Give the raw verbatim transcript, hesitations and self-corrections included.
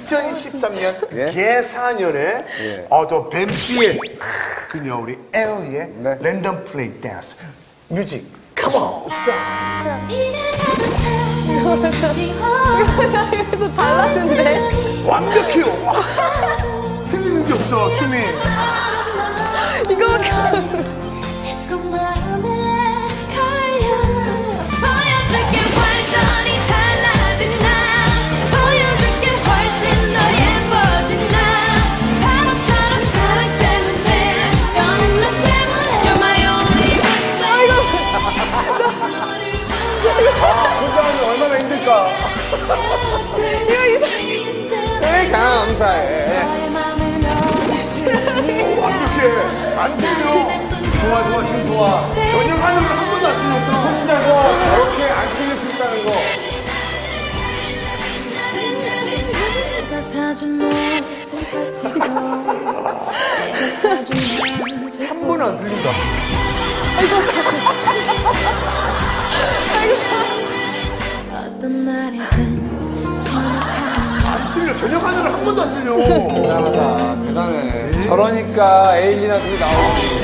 이천십삼 년 예? 개사년에 예. 어, 또 뱀피의 그녀 우리 엘리의 네. 랜덤 플레이 댄스 뮤직 컴온 그래서 발라드인데 완벽해요. 와. 틀리는 게 없어 춤이. 이거밖에 안 돼. 얼마나 힘들까? 왜 감사해? 오, 완벽해. 안 틀려. 좋아 좋아 지금 좋아. 전혀 하늘을 한 번도 안 틀렸어. 혼자서 이렇게 안 틀릴 수 있다는 거. 한 번은 안 틀린다. 안 틀려. 저녁 하늘을 한 번도 안 틀려. 대단하다. 대단해. 저러니까 에일리나 둘이 나오지.